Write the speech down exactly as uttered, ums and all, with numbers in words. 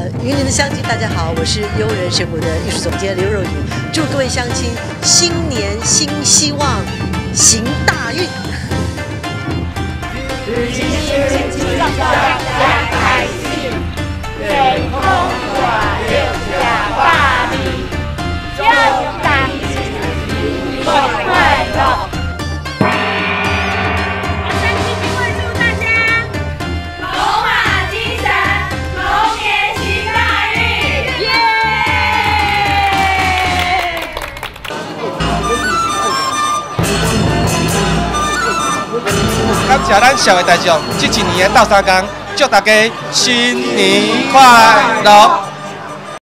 云林的乡亲，大家好，我是悠人神谷的艺术总监刘若雨，祝各位乡亲新年新希望，行大运。日新月新，家家百姓，健康快乐加百里，就当是快快乐。 感谢咱社会大众，这一年的斗相共，祝大家新年快乐！